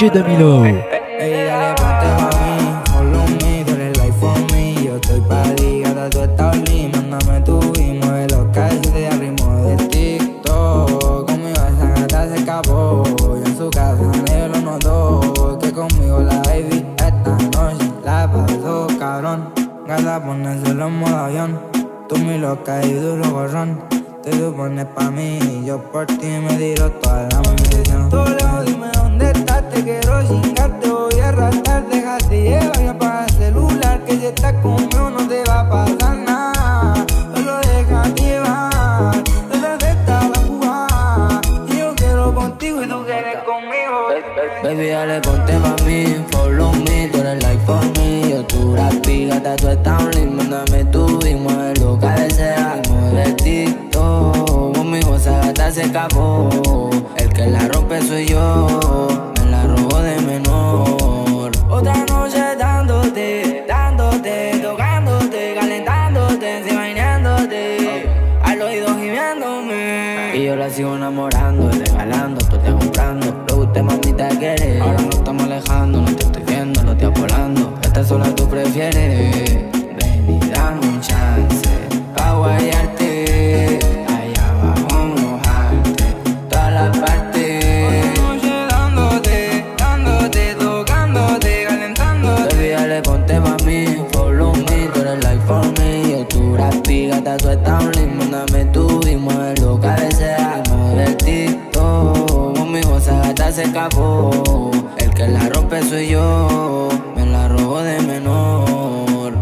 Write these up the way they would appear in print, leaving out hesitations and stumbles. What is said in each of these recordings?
DJ Damilo. Ey, dale, ponte pa' mí, follow me, tú eres life for me. Yo estoy pa' ti, gata, tú estás lit. Mándame tu y mueve los calces al ritmo de TikTok. Conmigo esa gata se escapó, y en su casa nadie lo notó. Que conmigo la baby esta noche la pasó cabrón. Gata, ponérselo en modo avión. Tú mi loca y duro gorrón. Te supones pa' mí y yo por ti me tiro toda la munición. Tú lejos, dime dónde estás, te quiero chingar, te voy a arrastrar. Déjate llevar y apaga el celular, que si estás conmigo no te va a pasar nada. Solo déjate llevar, detrás de esta la jugada. Y yo quiero contigo y tú quieres conmigo. Baby, dale, ponte pa' mí, follow me, tú eres like for me. Yo tu rapi, gata, tú estás lindo, mándame tu y mueve lo que deseas. Mueve TikTok, conmigo esa gata se escapó. El que la rompe soy yo, me la robo de menor. Otra noche dándote, tocándote, calentándote, enseñándote, al oído gimiéndome. Y yo la sigo enamorando y regalando, tú te comprando. Lo que usted mami te quiere, ahora nos estamos alejando. No te estoy viendo, lo estoy apolando. Esta sola tú prefieres. Ven y dame un chance pa' guayarte, allá abajo mojarte, toda la parte. Otra noche dándote, tocándote, calentándote. Baby, dale, ponte pa' mí, follow me, tú eres like for me. Yo tu rapi, gata, tú estás lindo, mándame tú y mueve lo que deseas. Mueve el TikTok, conmigo esa gata se escapó. El que la rompe soy yo, me la robo de menor.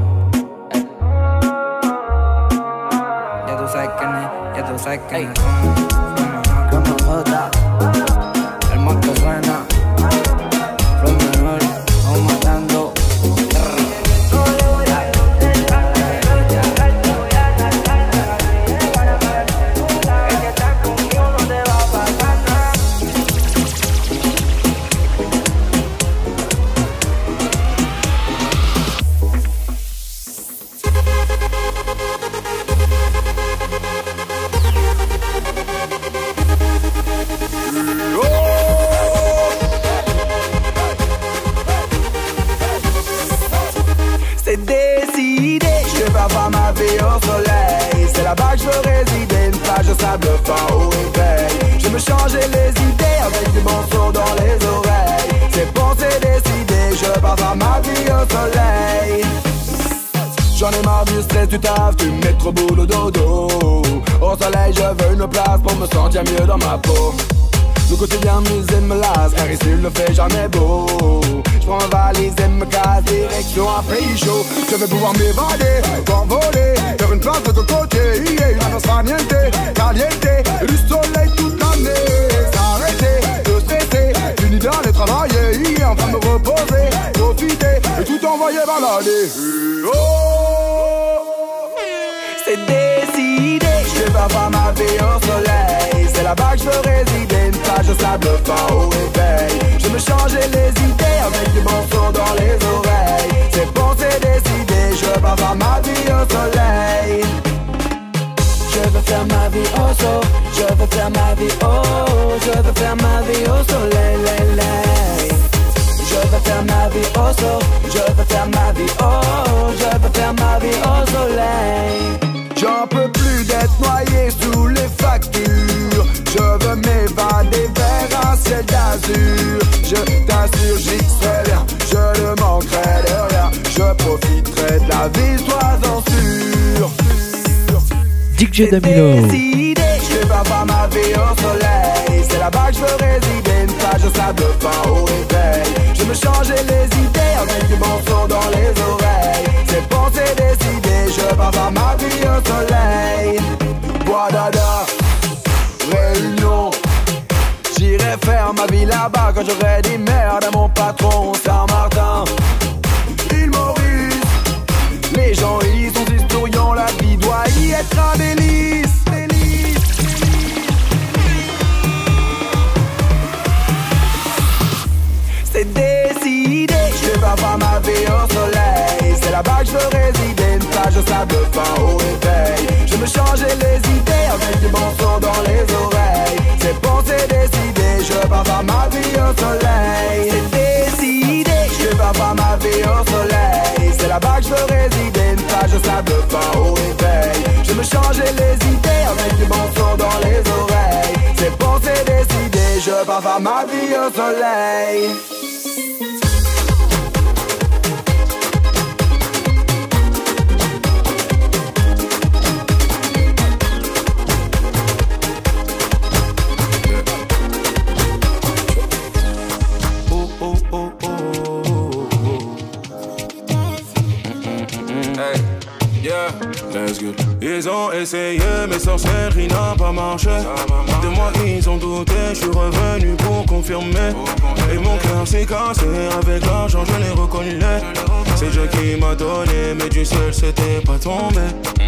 Ya tú sabes quién es, ya tú sabes quién es. Como Jota, el monto suena. Flow menor, vamos matando. C'est décidé, je vais faire ma vie au soleil. C'est là-bas que je veux résider, une plage de sable fin au réveil. Je me changer les idées avec du bon son dans les oreilles. C'est bon, c'est décidé, je vais faire ma vie au soleil. J'en ai marre du stress, du taf, du métro, boulot, dodo. Au soleil, je veux une place pour me sentir mieux dans ma peau. Le quotidien musée me lasse, car ici il ne fait jamais beau. J'prends ma valise et me casse, direction un pays chaud. Je vais pouvoir m'évader, m'envoler, faire une place de ton côté. Yeah, la danse niente, caliente, du soleil toute l'année. S'arrêter, de stresser, fini d'aller travailler. Yeah, enfin me reposer, profiter, et tout envoyer balader. C'est décidé, je vais faire ma vie au soleil. C'est là-bas que je veux résider, une plage de sable fin au réveil. Je me changer les idées avec du bon son dans les oreilles. C'est bon, c'est décidé, je vais faire ma vie au soleil. Je veux faire ma vie au soleil, je veux faire ma vie je veux faire ma vie au soleil, Je veux faire ma vie au soleil, je veux faire ma vie je veux faire ma vie au soleil. J'en peux plus d'être noyé sous les factures. Je veux m'évader vers un ciel d'azur. Je t'assure, j'y serai bien, je ne manquerai de rien. Je profiterai de la vie, sois-en sûr. DJ Damilo. Décidé, je vais faire ma vie au soleil. C'est là-bas que je veux résider, une plage de sable fin au réveil. Je me changer les idées avec du bon son dans les oreilles. C'est bon, c'est décidé, je vais faire ma vie au soleil. Guadada, Réunion, j'irai faire ma vie là-bas quand j'aurai dit merde à mon patron. Saint-Martin, île Maurice, les gens y sont historiants, la vie doit y être un délice. C'est décidé, je vais faire ma vie au soleil. C'est là-bas que je veux résider, une plage de sable fin au réveil. Je me changer les idées avec du bon son dans les oreilles. C'est bon, c'est décidé, je vais faire ma vie au soleil. plage au sable fin au réveil. Je me changeais les idées avec du bon son dans les oreilles. C'est pensé, décidé, je pars faire ma vie au soleil. Ils ont essayé mais sorcellerie n'a pas marché. De moi ils ont douté, je suis revenu pour confirmer. Et mon cœur s'est cassé, avec l'argent je l'ai reconnu. C'est Dieu qui m'a donné, mais du ciel c'était pas tombé.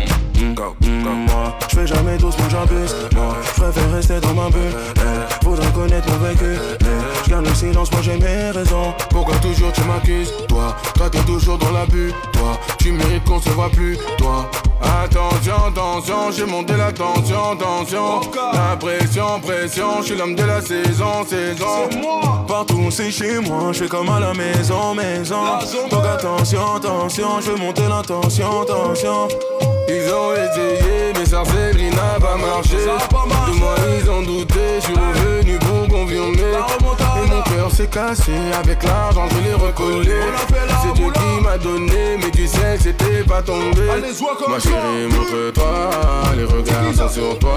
Moi, je fais jamais doucement, j'abuse. Moi, je préfère rester dans ma bulle. Faudrait connaître mon vécu. Je garde le silence, moi j'ai mes raisons. Pourquoi toujours tu m'accuses? Toi t'es toujours dans l'abus. Toi, tu mérites qu'on se voit plus. Toi, attention, attention, j'ai monté la tension, tension. La pression, pression, je suis l'homme de la saison, saison. Partout c'est chez moi, je fais comme à la maison, maison. Donc attention, attention, je veux monter la tension, tension. Ils ont essayé, mais sorcellerie n'a pas marché. De moi ils ont douté, je suis revenu pour confirmer. Et mon cœur s'est cassé, avec l'argent je l'ai recollé. C'est Dieu qui m'a donné, mais tu sais que c'était pas tombé. Ma chérie, montre-toi, les regards sont sur toi.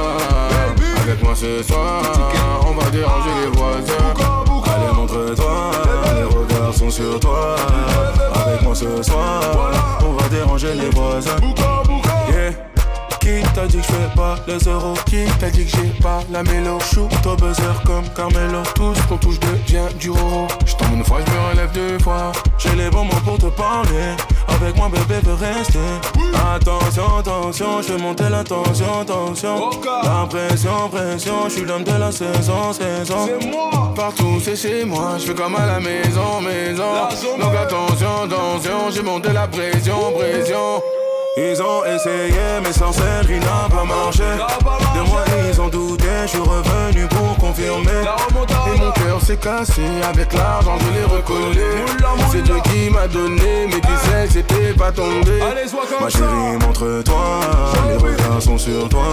Avec moi ce soir, on va déranger les voisins. Allez, montre-toi, les regards sont sur toi. Avec moi ce soir, on va déranger les voisins. Yeah. Qui t'a dit que je fais pas les euros? Qui t'a dit que j'ai pas la mélo? Shoot au buzzer comme Carmelo. Tout ce qu'on touche devient du roro. Je tombe une fois, je me relève deux fois. J'ai les bons mots pour te parler. Avec moi bébé veut rester. Attention, attention, je vais monter la tension, tension. La pression, pression, je suis l'homme de la saison, saison. Partout c'est chez moi, je fais comme à la maison, maison. Donc attention, attention, j'ai monté la pression, pression. Ils ont essayé, mais sorcellerie n'a pas marché. De moi ils ont douté, je suis revenu pour confirmer. Et mon cœur s'est cassé, avec l'argent je l'ai recollé. C'est Dieu qui m'a donné, mais tu sais que c'était pas tombé. Ma chérie, montre-toi, les regards sont sur toi.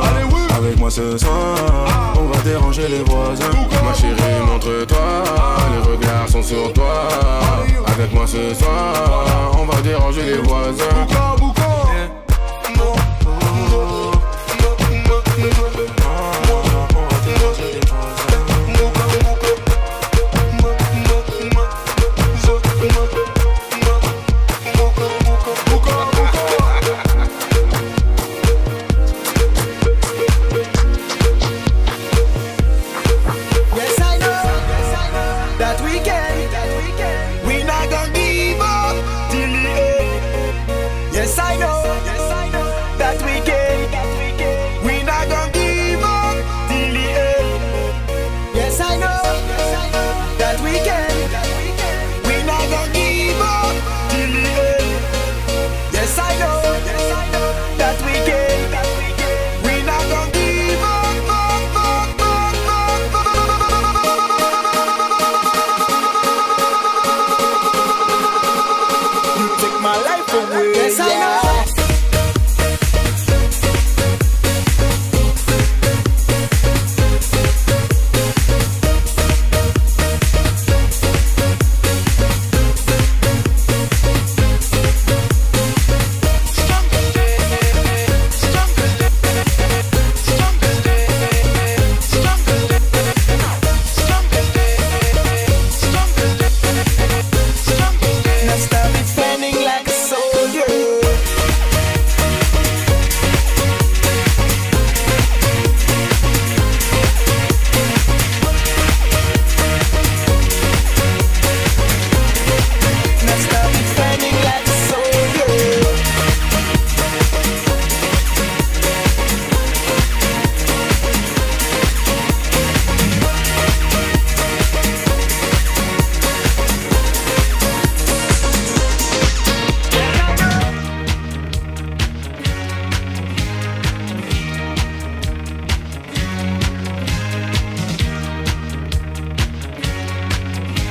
Avec moi ce soir, on va déranger les voisins. Ma chérie, montre-toi, les regards sont sur toi. Avec moi ce soir, on va déranger les voisins.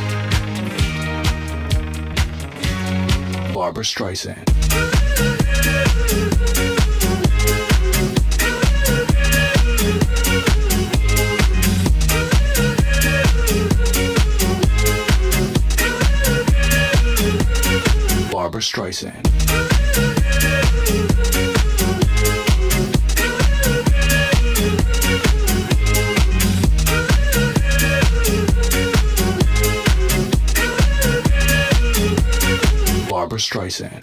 Barbra Streisand. Barbra Streisand. Barbra Streisand.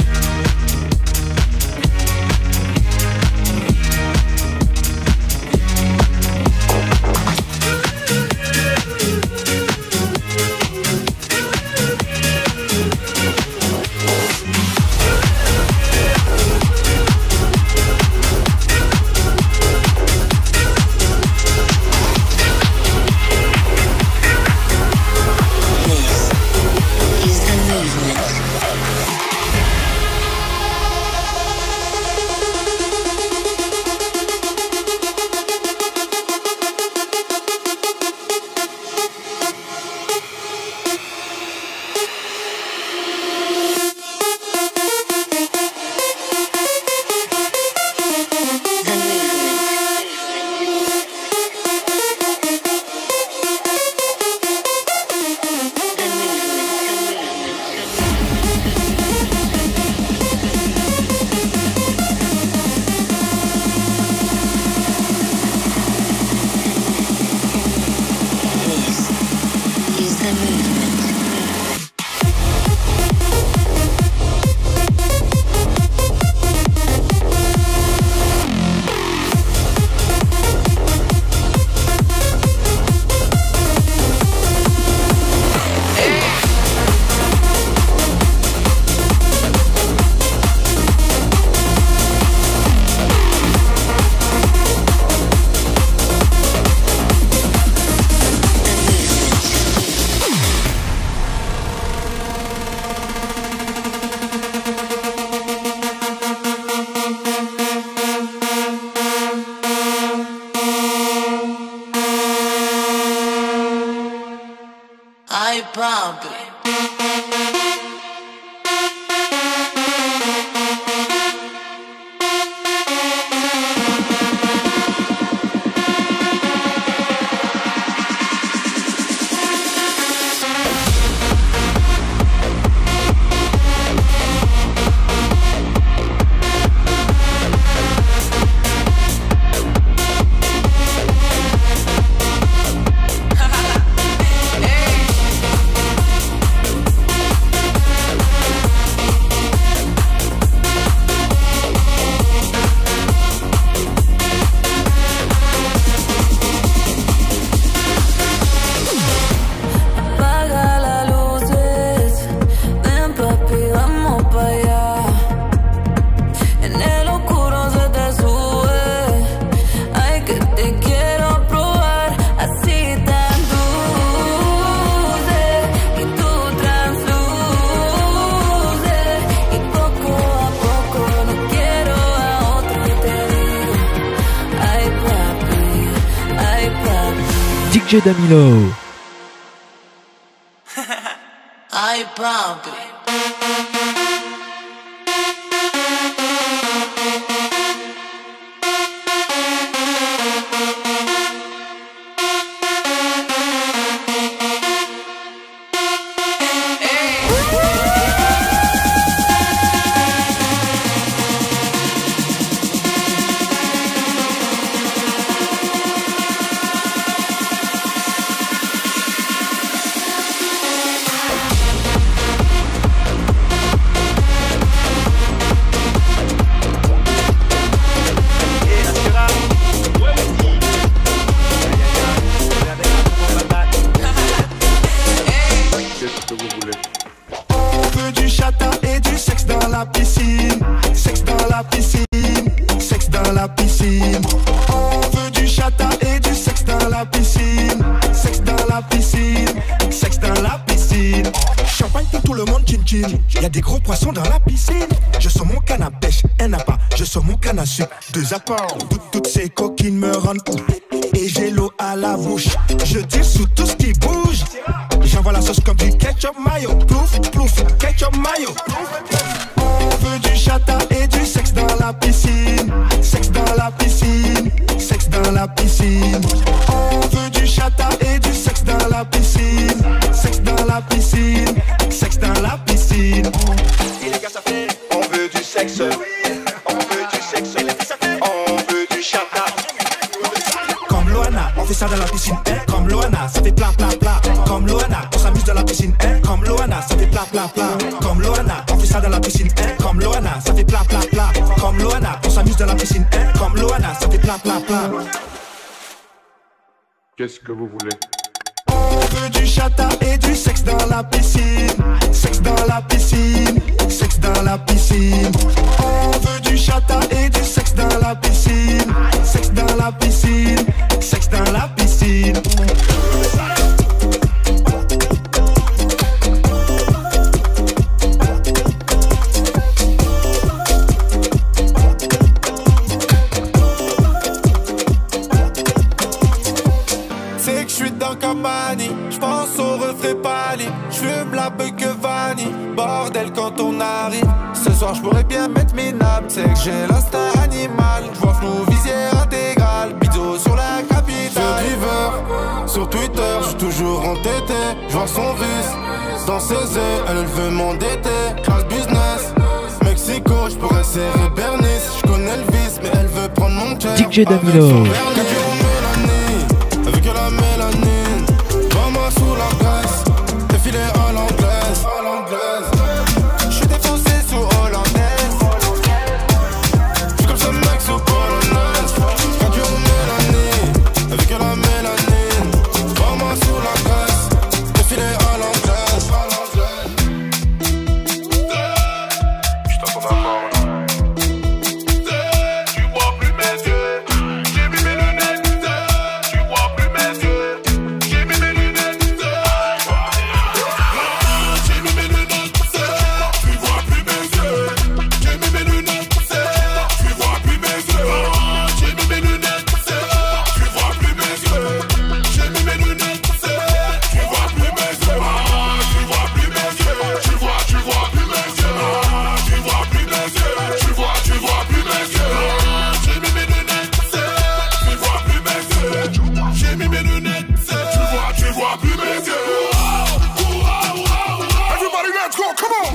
Ay, papi. DJ Damilo. Ay, papi. Y'a des gros poissons dans la piscine. Je sors mon canne à pêche, un à pas. Je sors mon canne à sucre, deux apports. Toutes ces coquines me rendent ouf. Et j'ai l'eau à la bouche. Je tire sous tout ce qui bouge. J'envoie la sauce comme du ketchup mayo. Plouf, plouf, ketchup mayo. On veut du chata et du sexe dans la piscine. Sexe dans la piscine. Sexe dans la piscine. On veut du chata et du sexe dans la piscine. Sexe dans la piscine. Sexe dans la piscine. Et les gars, ça fait pla pla pla. Comme Loana, on s'amuse dans la piscine, hein. Comme Loana, ça fait pla pla pla. Comme Loana, on fait ça dans la piscine, hein. Comme Loana, ça fait pla pla pla. Comme Loana, on s'amuse dans la piscine, hein. Comme Loana, ça fait pla pla pla. Qu'est-ce que vous voulez? On veut du chata et du sexe dans la piscine. Sexe dans la piscine. Sexe dans la piscine. On veut du chata et du sexe dans la piscine. Sexe dans la piscine. Sexe dans la piscine. C'est que je suis dans Kamani, j'pense au reflet pâli, j'fume la beuh que vanille, bordel quand on arrive. Ce soir j'pourrais bien mettre mes nappes, c'est que j'ai l'instinct animal, j'vois flou, visière intégrale, bidot sur la capitale. Driver, sur Twitter, j'suis toujours entêté, j'vois son vice, dans ses ailes, elle veut m'endetter, classe business, Mexico, j'pourrais serrer Bernice, j'connais le vice, mais elle veut prendre mon check. DJ Damilo. Avec la mélanine, pas-moi sous la graisse, défilé à l'anglaise. J'suis défoncé sous hollandaise. J'suis comme ce mec sous polonaise. Quand tu mélanine, avec la mélanine, pas-moi sous la graisse, défilé à l'anglaise. J't'entends d'abord. Tu vois plus mes yeux, j'ai mis mes lunettes. Tu vois plus mes yeux, j'ai mis mes lunettes. J'ai mis mes lunettes. Tu vois plus mes yeux, j'ai mis mes lunettes. Tu vois plus mes yeux, j'ai mis mes lunettes. Tu vois plus mes yeux, j'ai mis mes lunettes. Tu vois plus mes yeux, tu vois plus mes yeux. Tu vois plus mes yeux, tu vois plus mes yeux. Tu vois plus mes yeux. J'ai mis mes lunettes. Tu vois plus mes yeux. J'ai mis mes lunettes. Tu vois plus mes yeux. Everybody, let's go, come on!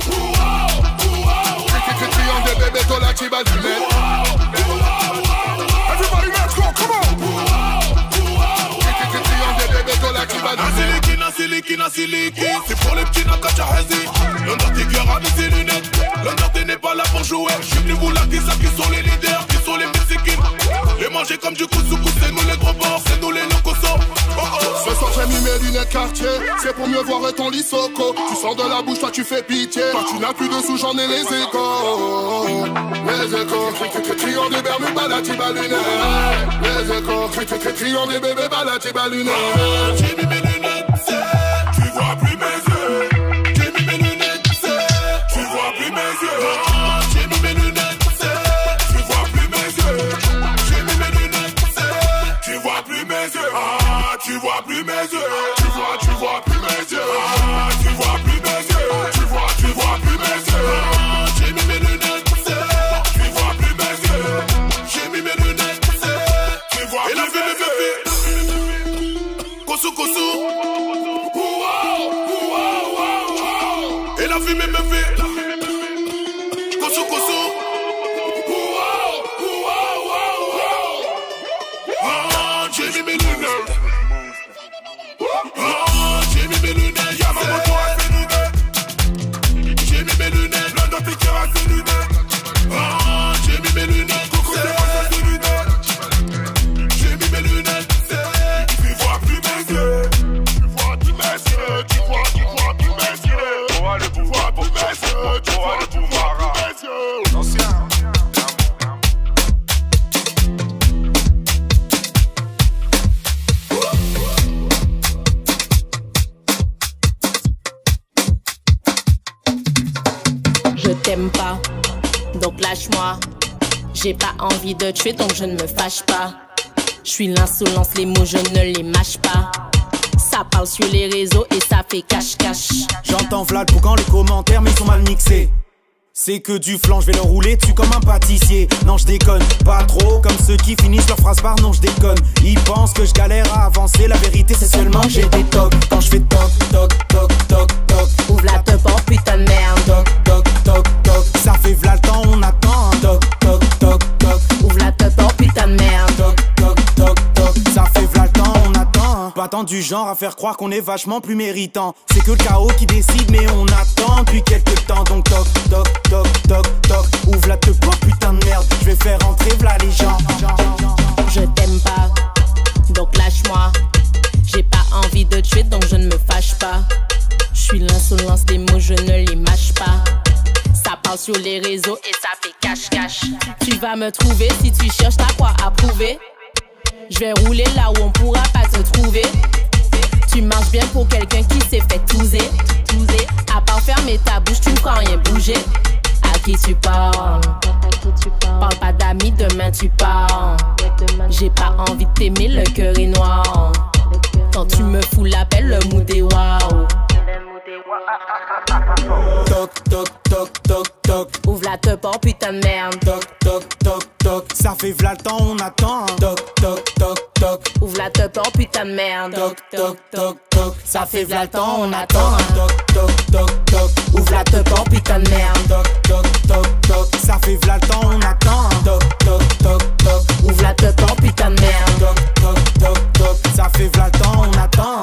Triangle des bébés, toi là, tu vas du net. Everybody, let's go, come on! Triangle des bébés, toi là, tu vas du net. C'est pour les petits Nakacha Hazi. L'Undertaker avec ses lunettes. L'Undertaker n'est pas là pour jouer. Je suis venu vous laquer ça qui sont les leaders, qui sont les Mexicains. Les manger comme du couscous, c'est nous les gros porcs, c'est nous les locosos. Ce soir j'ai mis mes lunettes quartier, c'est pour mieux voir ton lissoco. Tu sors de la bouche, toi tu fais pitié. Toi tu n'as plus de sous, j'en ai les échos. Les échos, criant des bermudes, balatiba lunettes. Les échos, criant des bébés, balatiba lunettes. J'ai mis mes lunettes, tu vois plus mes yeux. J'ai mis mes lunettes, tu vois plus mes yeux. J'ai mis mes lunettes, tu vois plus mes yeux. J'ai mis mes lunettes, tu vois plus mes yeux. Tu vois plus mes yeux. Tu vois plus mes yeux. Tu vois plus mes yeux. Tu vois plus mes yeux. J'ai mis mes lunettes, tu vois plus mes yeux. J'ai mis mes lunettes, tu vois plus mes yeux. Et la vie me fait Kosu kosu. Et la vie me fait Kosu kosu. J'ai mis mes lunettes. J'ai mis mes lunettes. Y'a ma moto à ses lunettes. J'ai mis mes lunettes. L'Undertaker à ses lunettes. J'ai mis mes lunettes. Coco à ses lunettes. J'ai mis mes lunettes. Tu vois plus mes yeux. Tu vois plus mes yeux. Tu vois plus mes yeux. Tu vois le pouvoir pour mes yeux. Tu vois le pouvoir pour mes yeux. Ancien. Je t'aime pas, donc lâche-moi. J'ai pas envie de tuer, donc je ne me fâche pas. Je suis l'insolence, les mots je ne les mâche pas. Ça parle sur les réseaux et ça fait cache-cache. J'entends Vlad pour quand les commentaires mais ils sont mal mixés. C'est que du flan, je vais leur rouler dessus comme un pâtissier. Non je déconne, pas trop, comme ceux qui finissent leur phrase par non je déconne. Ils pensent que je galère à avancer, la vérité c'est seulement que j'ai des tocs. Quand je fais toc, toc, toc, toc, toc. Ouvre la teuf, oh putain de merde. Toc, toc, toc, toc. Ça fait v'là le temps, on attend. Toc, toc, toc, toc. Ouvre la teuf, oh putain de merde. Toc, toc, toc, toc. Ça fait v'là le temps, on attend. Pas tant talent, du genre à faire croire qu'on est vachement plus méritant. C'est que le chaos qui décide, mais on attend depuis quelques temps. Donc toc, toc, toc, toc, toc, ouvre la teuf, putain de merde, je vais faire entrer v'là les gens. Je t'aime pas, donc lâche-moi. J'ai pas envie de tuer, donc je ne me fâche pas. Je suis l'insolence des mots, je ne les mâche pas. Ça parle sur les réseaux et ça fait cache-cache. Tu vas me trouver si tu cherches, t'as quoi à prouver. Je vais rouler là où on pourra pas te trouver. Tu marches bien pour quelqu'un qui s'est fait touser. À part fermer ta bouche, tu ne crois rien bouger. À qui tu parles? Parle pas d'amis, demain tu pars. J'ai pas envie de t'aimer, le cœur est noir. Quand tu me fous l'appel, le mood est waouh. Toc, toc, toc, toc, toc. Ouvre la teuf, oh putain de merde. Toc, toc, toc, toc. Ça fait v'là le temps, on attend. Toc, toc, toc, toc. Ouvre la teuf, oh putain de merde. Toc, toc, toc, toc. Ça fait v'là le temps, on attend. Toc, toc, toc, toc. Ouvre la teuf, oh putain de merde. Toc, toc, toc, toc. Ça fait v'là le temps, on attend. Toc, toc, toc, toc. Ouvre la teuf, oh putain de merde. Toc, toc, toc, toc. Ça fait v'là le temps, on attend.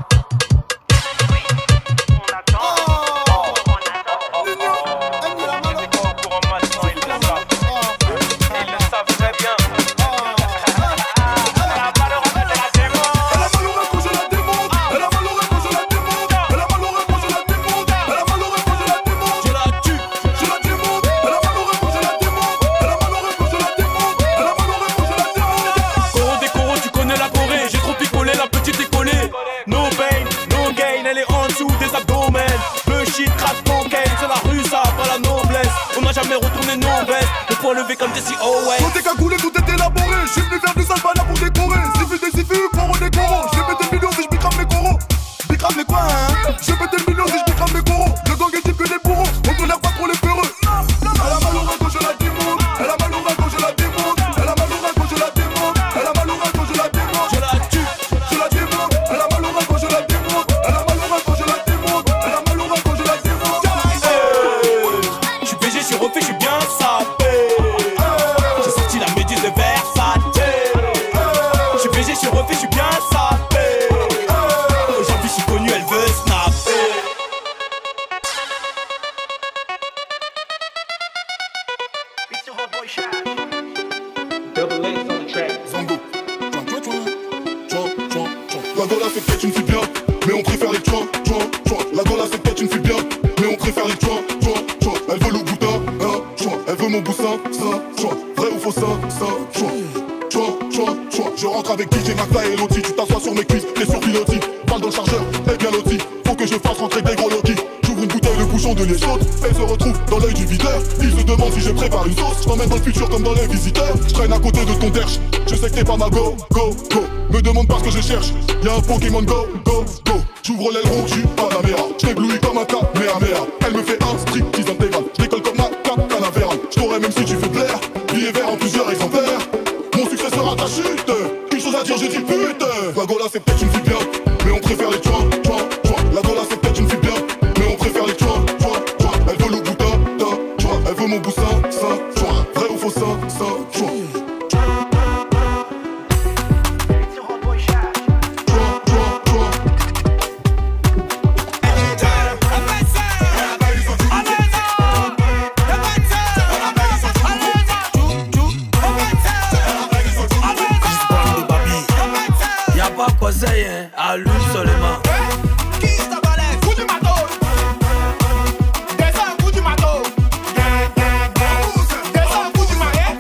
Levé comme Jesse Owens. Quand t'es cagoulé, tout est élaboré. Je suis venu faire du sale là pour décorer. C'est vu, pour redécorer. Je vais péter le million si je bicrame mes coraux. Bicrame les quoi, hein? Je vais péter le million si je bicrame mes coraux. Le gang est type que des bourreaux. On tolère pas trop les peureux. Elle a mal au rein quand je la démonte. Elle a mal au rein quand je la démonte. Elle a mal au rein quand je la démonte. Elle a mal au rein quand je la démonte. Je la tue, je la démonte. Elle a mal au rein quand je la démonte. Elle a mal au rein quand je la démonte. Elle a mal au rein quand je la démonte. Je suis PG, je suis refait, je suis bien sapé. Je suis refait, je suis bien sapé. Aujourd'hui je suis connu, elle veut snapper. La Gola c'est peut-être une fille bien, mais on préfère les tchoins. La Gola c'est peut-être une fille bien, mais on préfère les tchoins. Elle veut le boudin, elle veut mon boussin, vrai ou faux, Je rentre avec DJ Magda et Loti. Tu t'assois sur mes cuisses, t'es sur pilotis. Balle dans le chargeur, t'es bien loti. Faut que je fasse rentrer des gros Loki. J'ouvre une bouteille, le bouchon de liège saute. Elle se retrouve dans l'œil du videur. Il se demande si je prépare une sauce. Je t'emmène dans le futur comme dans les visiteurs. Je traîne à côté de ton derche. Je sais que t'es pas ma go. Me demande pas ce que je cherche. Y'a un Pokémon go. J'ouvre l'aileron, j'suis pas la mère. J't'éblouis comme un Kamehameha. Elle me fait un striptease intégral. J'décolle comme ma Canaveral. J't'aurais même si tu fais plaire. Billet vert en plusieurs exemplaires. Mon succès sera ta chute. Une chose à dire, j'ai dit pute. La Gola c'est peut-être une fille bien, mais on préfère les tchoins. La Gola c'est peut-être une fille bien, mais on préfère les tchoins. Elle veut le boudin, elle veut mon boussin, vrai ou faux, à lui seulement. Qui t'a balèze? Coup du matos. Descends, coup du matos. Descends, coup du marais.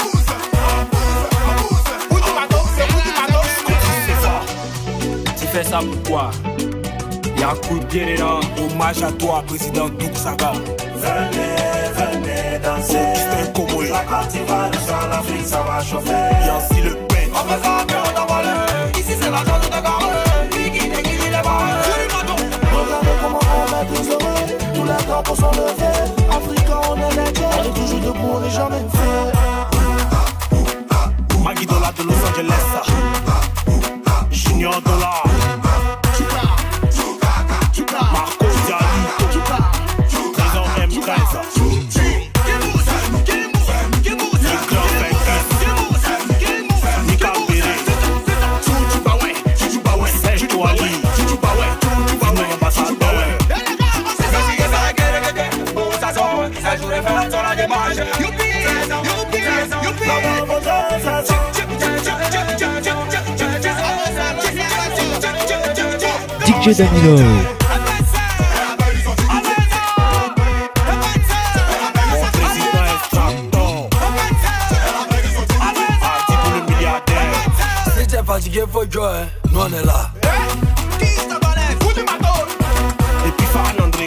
Coup du matos, c'est coup du matos. C'est fort. Tu fais ça pourquoi? Y'a un coup de pied dedans. Hommage à toi, président Douk Saga. Venez danser. C'est comme la Côte d'Ivoire, sur l'Afrique, ça va chauffer. Y'a aussi le pain. On fait ça, bien on a volé. Ici c'est la zone de Garé. Regardez comment on met tous heureux. Tous les drapeaux sont levés. Africain, on est les gars. On est toujours debout, on n'est jamais fait. Maggie Dollar de Los Angeles. Junior Dollar. Marco Dialito. Trésor M13. Le clan Fekis. Nika Béré. DJ Danilo. Si t'es fatigué, faut jouer, nous on est là. Et puis Fan André.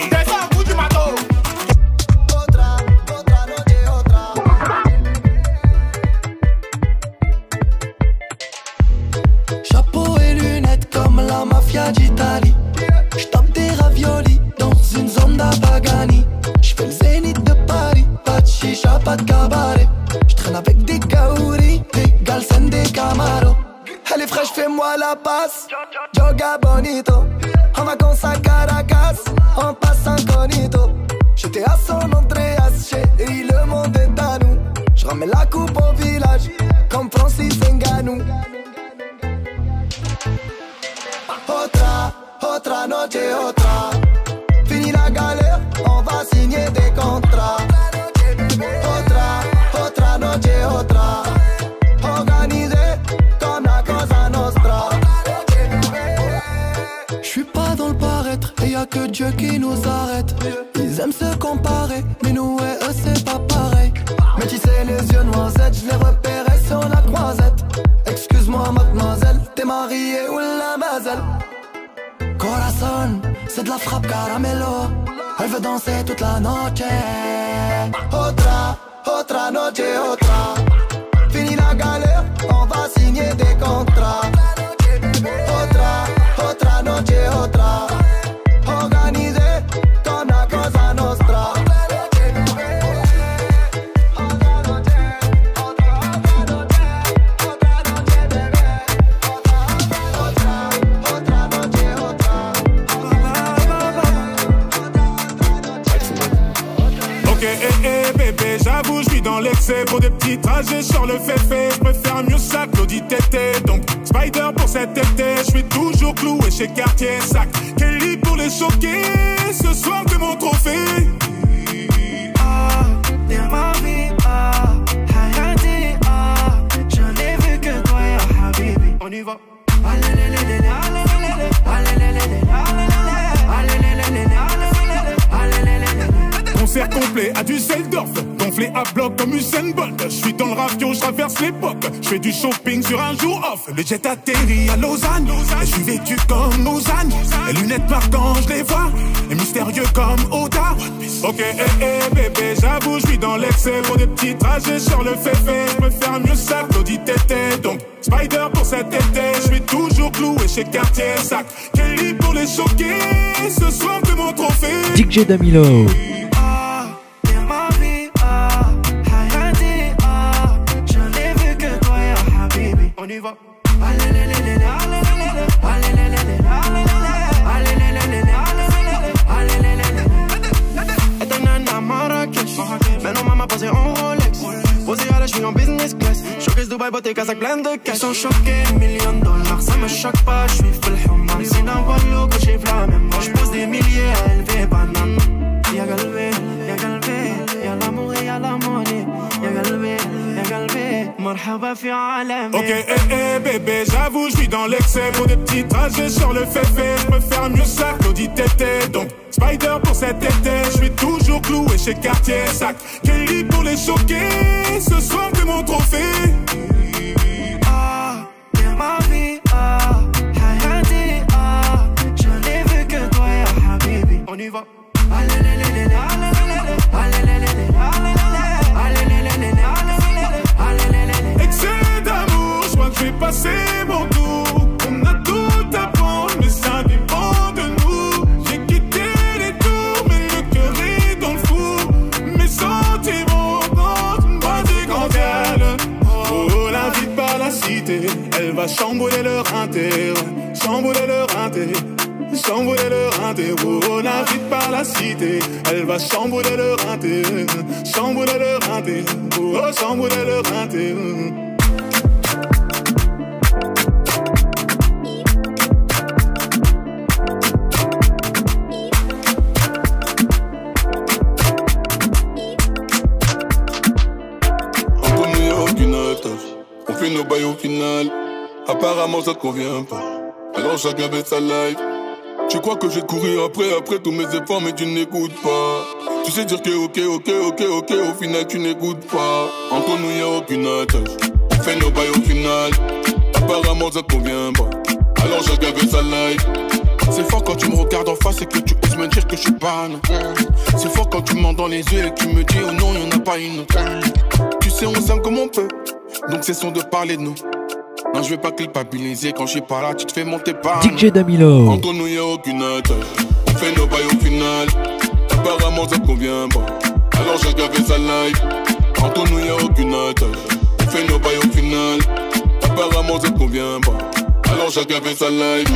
Chapeau et lunettes comme la mafia d'Italie. J'tape des raviolis dans une zone d'Apagani. J'fais le zénith de Paris, pas de chicha, pas de cabaret. J'traîne avec des kaouris, des galsen, des camaros. Elle est fraîche, fais-moi la passe. Joga bonito. En vacances à Caracas, on passe incognito. J'étais à San Andreas, chérie, le monde est à nous. J'ramène la coupe au village, comme Francis Ngannou. Otra noche, otra. Fini la galère, on va signer des contrats. Otra noche, otra. Organisé comme la Cosa Nostra. J'suis pas dans le paraître, et y'a que Dieu qui nous arrête. Ils aiment se comparer, mais nous et eux c'est pas pareil. Mais tu sais les yeux noisettes, j'les repérais sur la croisette. Excuse-moi mademoiselle, t'es mariée ou la mazel? Corazon, c'est de la frappe caramelo. Elle veut danser toute la noche. Otra noche, otra. Fini la galère, on va signer des contrats. Otra noche, otra. Organisé comme la Cosa Nostra. Bébé, j'avoue, je suis dans l'excès. Pour des petits trajets sur le fait-fait, je préfère mieux ça que l'audit tété. Donc, Spider pour cet été, je suis toujours cloué chez Cartier Sac. Kelly pour les choquer, ce soir t'es mon trophée. T'es ma vie, Hayati, je n'ai vu que toi, ya Habibi. On y va. Concert complet à Düsseldorf, gonflé à bloc comme Usain Bolt. Je suis dans le ravio, je traverse l'époque. Je fais du shopping sur un jour off. Le jet atterrit à Lausanne, et je suis vêtu comme Lausanne. Les lunettes noires quand je les vois, et mystérieux comme Oda. Ok, bébé, j'avoue, je suis dans l'excès. Pour des petits trajets sur le fait-fait, je préfère mieux ça que l'audit tété. Donc, Spider pour cet été, je suis toujours cloué chez Cartier Sac. Kelly pour les choquer, ce soir t'es mon trophée. DJ Damilo. On y va. Esta nana Marrakech, maintenant maman posée en Rolex. Posée à la, je suis en business class. Showcase Dubaï, beauté, Kazakh, plein de cash. Ils sont choqués, $1 000 000, ça me choque pas, je suis full human. Sina Wallo, que j'ai la même. Moi j'pose des milliers à élever banane. Y'a galvé, y'a l'amour et y'a la monnaie. Y'a galvé, marhaba fi alam. Ok, bébé, j'avoue, je suis dans l'excès. Pour des petits trajets sur le fait-fait, je préfère mieux ça que l'audit tété. Donc, Spider pour cet été, je suis toujours cloué chez Cartier Sac. Kelly pour les choquer, ce soir t'es mon trophée. T'es ma vie, Hayati, je n'ai vu que toi, ya Habibi. On y va. Excès d'amour, je crois que je vais passer mon tour. On a tout à prendre, mais ça dépend de nous. J'ai quitté les tours, mais le cœur est dans le four. Mes sentiments dans une boîte de candelle. Oh, la vie par la cité, elle va chambouler leur inter. Chambouler leur inter. Chambouler leur inter, oh, la vie par la cité. Elle va chambouler leur inter. Chambouler leur inter, oh, chambouler leur inter. Entre nous y'a aucune attache, on fait nos bails au final. Apparemment ça te convient pas, alors chacun fait sa life. Tu crois que j'ai couru après tous mes efforts, mais tu n'écoutes pas. Tu sais dire que ok, au final tu n'écoutes pas. Entre nous y'a aucune attache, on fait nos bails au final. Apparemment ça convient pas, alors j'ai gavé sa life. C'est fort quand tu me regardes en face et que tu oses me dire que je suis pas non. C'est fort quand tu me mens dans les yeux et que tu me dis oh non y'en a pas une autre. Tu sais on s'aime comme on peut, donc cessons de parler de nous. Non je vais pas culpabiliser quand je suis pas là, tu te fais monter par DJ Damilo. Entre nous y'a aucune attache, on fait nos bails au final. Apparemment ça convient pas, alors j'ai gavé sa life. Entre nous y'a aucune attache, on fait nos bails au final. Apparemment ça convient pas, alors j'ai gavé sa life.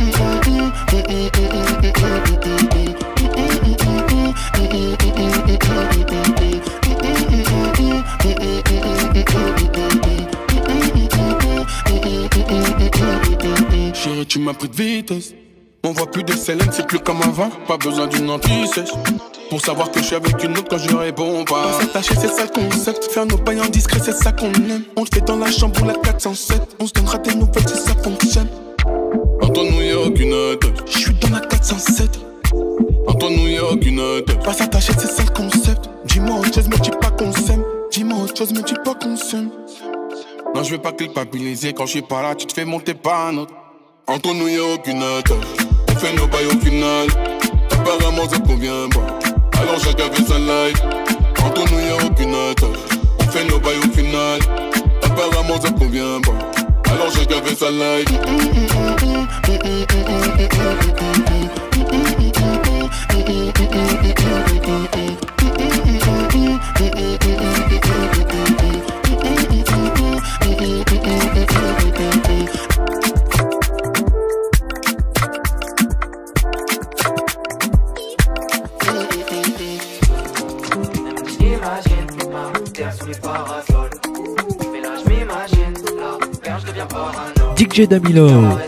Chérie, tu m'as pris de vitesse. On voit plus de Célène, c'est plus comme avant. Pas besoin d'une anti-sèche pour savoir que je suis avec une autre quand je réponds pas. On s'attacher, c'est ça le concept. Faire nos bails en discret, c'est ça qu'on aime. On le fait dans la chambre ou la 407. On se donnera des nouvelles si ça fonctionne. Entre nous y'a aucune attache, je suis dans la 407. Entre nous y'a aucune attache, pas s'attacher, c'est ça le concept. Dis-moi autre chose, mais dis pas qu'on s'aime. Dis-moi autre chose, mais dis pas qu'on s'aime. Non, je vais pas culpabiliser quand je suis pas là, tu te fais monter par un autre. Entre nous y'a aucune attache, on fait nos bails au final. Apparemment ça convient pas, alors j'ai gavé sa life. Entre nous y'a aucune attache, on fait nos bails au final. Apparemment ça convient pas, alors j'ai gavé sa life. DJ Damilo.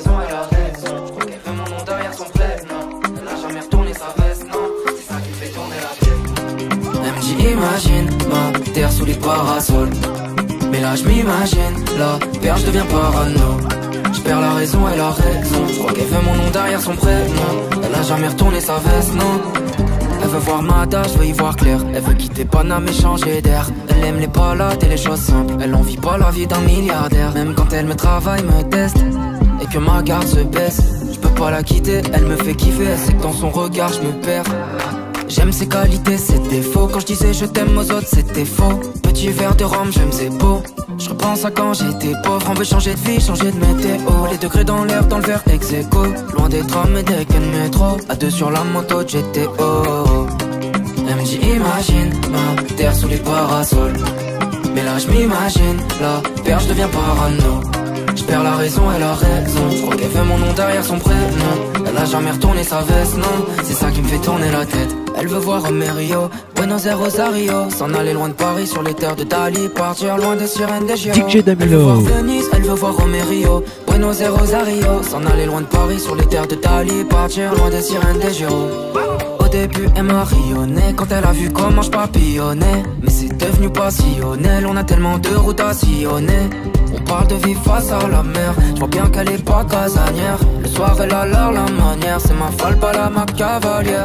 Imagine ma terre sous les parasols. Mais là je m'imagine, la perche devient parano. Je perds la raison et la raison. Je crois qu'elle veut mon nom derrière son prénom. Elle a jamais retourné sa veste, non. Elle veut voir ma tâche, je veux y voir clair. Elle veut quitter Paname et changer d'air. Elle aime les balades et les choses simples. Elle en vit pas la vie d'un milliardaire. Même quand elle me travaille, me teste et que ma garde se baisse, je peux pas la quitter, elle me fait kiffer. Elle sait que dans son regard je me perds. J'aime ses qualités, ses défauts. Quand je disais je t'aime aux autres, c'était faux. Petit verre de rhum, j'aime ses beaux. Je repense à quand j'étais pauvre. On veut changer de vie, changer de météo. Les degrés dans l'air, dans le verre ex aequo. Loin des trams et des quais de métro. À deux sur la moto GTO. Elle me dit imagine ma terre sous les parasols. Mais là je m'imagine, la perche devient parano. Je perds la raison et la raison. Je crois qu'elle fait mon nom derrière son prénom. Elle a jamais retourné sa veste, non. C'est ça qui me fait tourner la tête. Elle veut voir Romerio, Buenos Aires, Rosario. S'en aller loin de Paris sur les terres de Dali. Partir loin des sirènes des gyros. DJ Damilo. Elle veut voir Venise, elle veut voir Romerio, Buenos Aires, Rosario. S'en aller loin de Paris sur les terres de Dali. Partir loin des sirènes des gyros. Au début elle m'a rayonné quand elle a vu comment je papillonnais. Mais c'est devenu passionnel, on a tellement de routes à sillonner. On parle de vie face à la mer, je vois bien qu'elle est pas casanière. Le soir elle a l'art, la manière, c'est ma folle, pas la ma cavalière.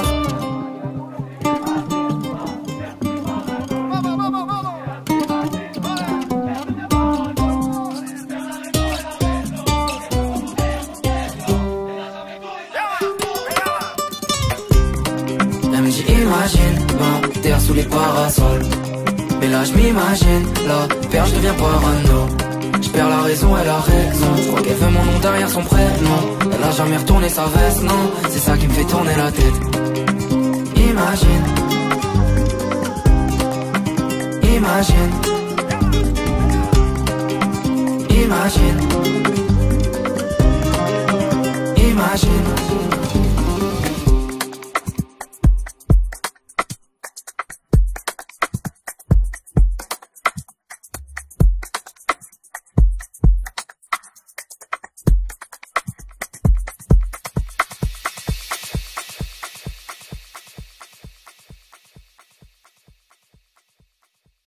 Elle me dit imagine ma terre sous les parasols. Mais là je m'imagine, la perche devient parano. Je perds la raison et la raison. Je crois qu'elle veut mon nom derrière son prénom. Elle a jamais retourné sa veste, non. C'est ça qui me fait tourner la tête. Imagine. Imagine. Imagine. Imagine.